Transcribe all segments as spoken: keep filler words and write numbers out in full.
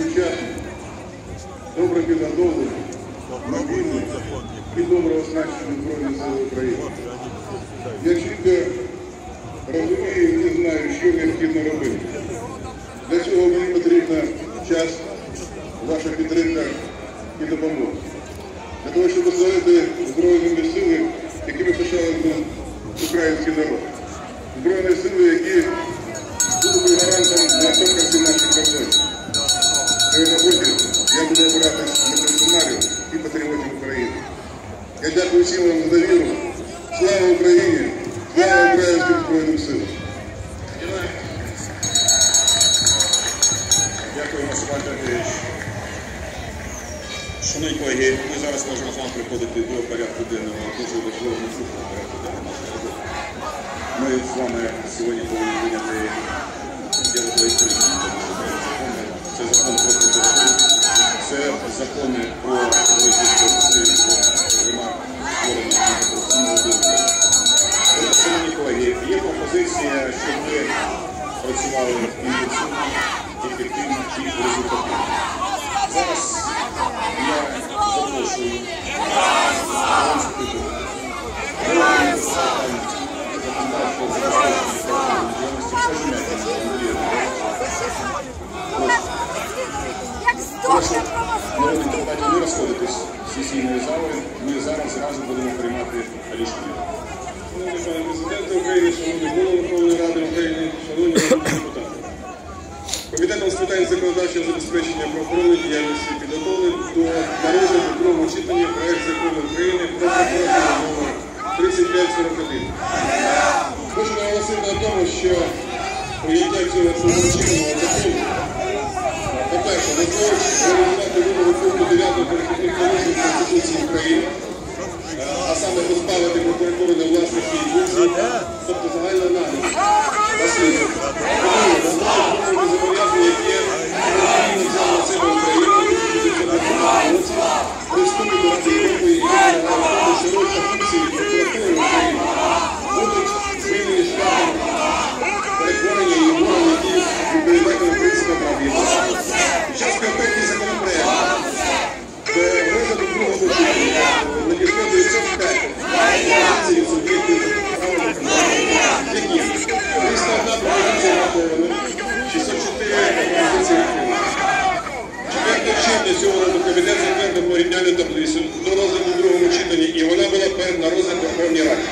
сучасний, добре підготовлений, мобільний і добре оснащений Збройні Сили України. Я чітко розумію і не знаю, що необхідно робити. Для цього мені потрібен час, ваша підтримка і допомога. Для того, щоб створити Збройні Сили, якими пишалися український народ. Збройні Сили, які будуть гарантом необхідності наших проблем. В своїй роботі я буду опиратись на професіоналів і патріотів України. Я дякую всім вам за довіру. Слава Україні! Слава Українським Збройним Силам! Дякую, Василь Андрійович. Шановні колеги, ми зараз можемо з вами приходити до порядку денного, дуже важливого наступного порядку денного нашої роботи. Ми з вами сьогодні повинні прийняти історичні закони. Це закон про прокуратуру, це закони про розвитку посильства, зокрема, створення антикорупційного бюро. Шановні колеги, є пропозиція, щоб ми працювали інтенсивно, ефективно і результативно. Зараз я запрошую Конституцію, органів законодавчого забезпечення діяльності Кабінету Андрія. Прошу народних депутатів не розходитись з сесійної зали. Ми зараз зразу будемо приймати рішення. Шановний пане Президенте України, шановний Голова Верховної Ради України, шановні народні депутати. Комітетом з питань законодавчого забезпечення правоохоронної діяльності підготовлений до народного до другого читання проект закону України про прокуратуру номер тридцять п'ять сорок один. Хочу наголосити на тому, що прийняття цього читаного закону, по-перше, дозволить реалізувати вимоги пункту дев'ятого перехідних положень Конституції України, а саме позбавити прокуратури на власності і функції, тобто загального нагляду. Василь, зобов'язання, яке Україна взяла на себе Україна у дві тисячі дев'ятнадцятому році, при вступі до Ради Європи і наголошує, що роль та функції прокуратури України будуть змінені шляхом перетворення її в орган, які відповідатиме принципам прав європейських. Під час підготовки законопроекту до розгляду другого читання надійшло дев'ятсот п'ять пропозицій суб'єктів права законодавства, які триста одна пропозиція врахована, шістсот чотири пропозиції відхилені. четвертого червня цього року Кабінет затвердив порівняльну таблицю до розгляду в другому читанні, і вона була передана на розгляд Верховній Раді.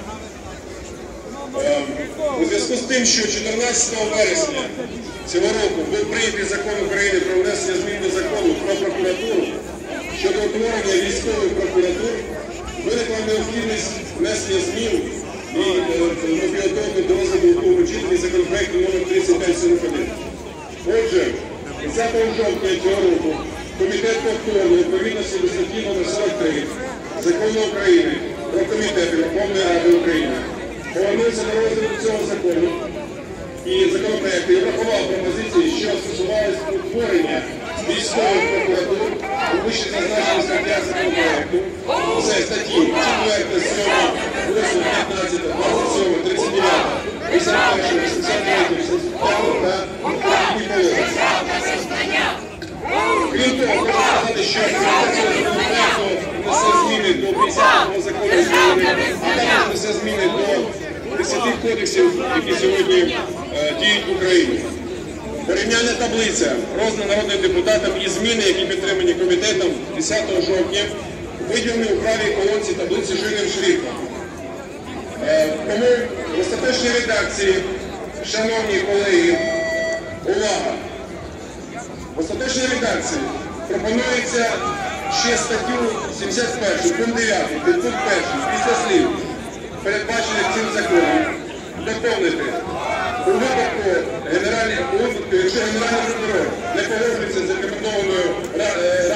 У зв'язку з тим, що чотирнадцятого вересня цього року був прийнятий закон України про внесення змін до закону про прокуратуру щодо утворення військових прокуратур, виникла необхідність внесення змін і підготовки до розгляду у другому читанні законопроекту номер тридцять п'ять сорок один. Отже, тридцятого жовтня цього року Комітет повторно відповідності до статті номер сорок три Закону України про комітети Верховної Ради України повернувся до розгляду цього закону і законопроекту і врахував пропозиції, що стосувалися утворення військових прокуратур у вище зазначених статтях законопроекту. Це статті четверта, сьома, восьма, п'ятнадцята, двадцять сьома, тридцять дев'ята, вісімдесят перша, вісімдесят третя, вісімдесят п'ята та «Перехідні положення». Крім того, хочу сказати, що цього законопроекту внесе зміни до п'ятдесятого закону України, а також внесе зміни до десяти кодексів, які сьогодні е, діють в Україні. Порівняльна таблиця, роздана народним депутатам і зміни, які підтримані комітетом десятого жовтня, виділені у правій колонці таблиці жирним шрифтом. Е, тому в остаточній редакції, шановні колеги, увага! В остаточній редакції пропонується ще статтю сімдесят першу, пункт дев'ятий, підпункт перший, після слів, передбачених цим законом, доповнити у випадку, генеральний, у випадку, якщо Генеральний прокурор не погоджується з рекомендованою